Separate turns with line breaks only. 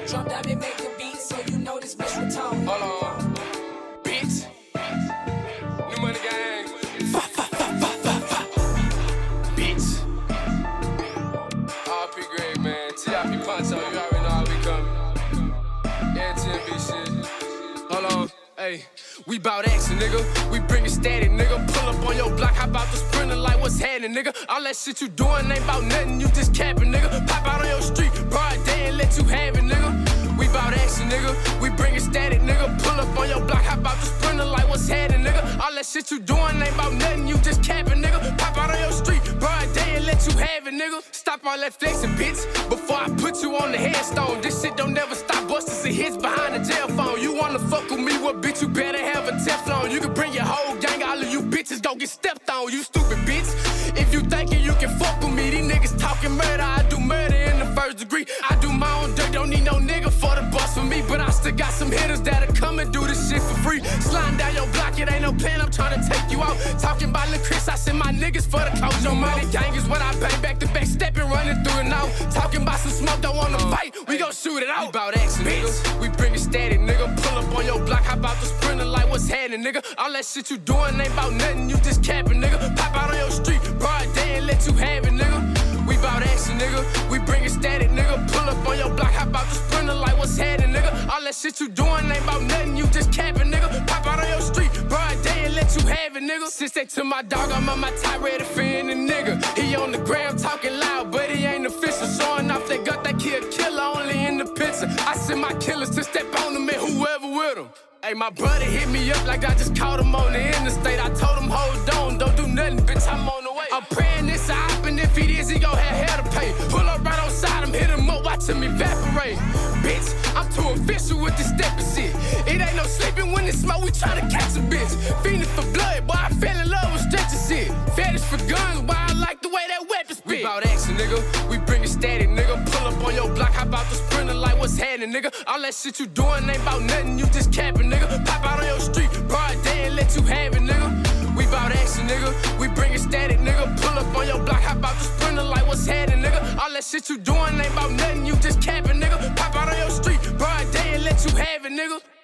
Drop that and make a beat so you know this bitch retarded.
Hold on, bitch. New money gang. Bitch. RP Greg, man. TIP Poncho, you already know how we coming. Yeah, TMB shit. Hold on, hey. We bout action, nigga. We bring it static, nigga. Pull up on your block, hop out the sprinter like what's happening, nigga. All that shit you doing ain't bout nothing, you just capping, nigga. Pop out on your street, broad day and let you have it, nigga. We bout action, nigga. We bring it static, nigga. Pull up on your block, hop out the sprinter like what's happening, nigga. All that shit you doing ain't bout nothing, you just capping, nigga. Pop out on your street, broad day and let you have it, nigga. Stop all that flexing, bitch, before I put you on the headstone. This shit don't never stop busting some hits behind the jail phone. You wanna fuck with me, what bitch, you better have a Teflon. You can bring your whole gang, all of you bitches gon' get stepped on, you stupid bitch. If you thinking you can fuck with me, these niggas talking murder. I do murder in the first degree. I do my own dirt, don't need no nigga for the bust for me. But I still got some hitters that'll come and do this shit for free. Sliding down your block, it ain't no plan, I'm trying to take you out. Talking about Lil' Chris, I send my niggas for the close your money. Gang is when I bang back to back, stepping, running through it now. Talking about some smoke, don't wanna fight, we gon' shoot it out. We bout action, bitch. We bring it static, nigga. Pull up on your block, hop out the sprinter like what's happening, nigga. All that shit you doing ain't bout nothing, you just capping, nigga. Pop out on your street, broad day and let you have it, nigga. We bout action, nigga. We bring it static, nigga. Pull up on your block, hop out the sprinter like what's happening, nigga. All that shit you doing ain't bout nothing, you just capping, nigga. Pop out on your street, broad day and let you have it, nigga. Since they took my dog, I'm on my top ready for any nigga. He on the gram talking loud, but he ain't official. Showing off that gut, that kid killer only in the picture. I send my killers to step on him and whoever with him. Hey, my brother hit me up like I just caught him on the interstate. I told him, hold on, don't do nothing, bitch, I'm on the way. I'm praying this will happen, if it is, he gon' have hell to pay. Pull up right on side him, hit him up, watch him evaporate. Bitch, I'm too official with this steppin' shit. It ain't no sleeping when it's smoke, we tryna catch a bitch. Fiending for blood, boy, I fell in love with stretching shit. Fetish for guns, boy, I like the way that weapon spit. We bout action, nigga, we bring it static, nigga. Pull up on your block, hop out the sprinter like what's happening, nigga. All that shit you doing ain't bout nothing, you just capping, nigga. Pop out on your street, broad day and let you have it, nigga. We bout action, nigga. We bring it static, nigga. Pull up on your block, hop out the sprinter like what's happening, nigga. All that shit you doing ain't bout nothing, you just capping, nigga. Pop out on your street, broad day and let you have it, nigga.